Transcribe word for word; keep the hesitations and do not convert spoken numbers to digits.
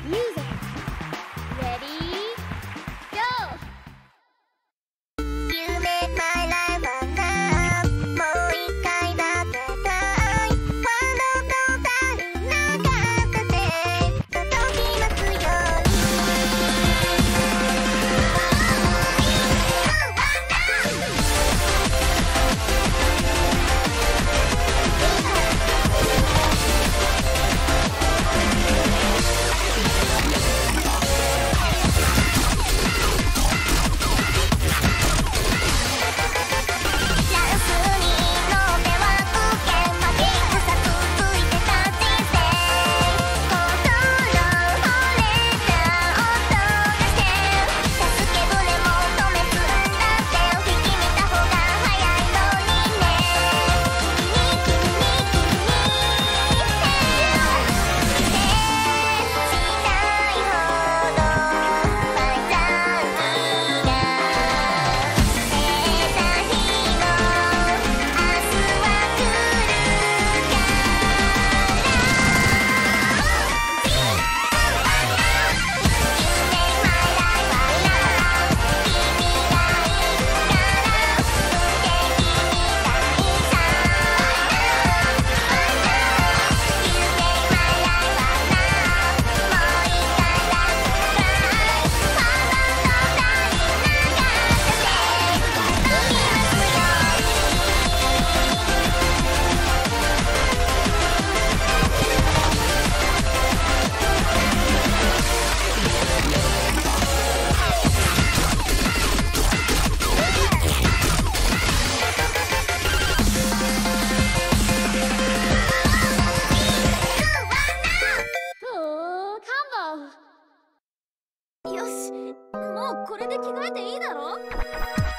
Music. Ready? Go! You make my life a now もう一回だけたいワンドと足りなかったって届きますようによし、もうこれで着替えていいだろ？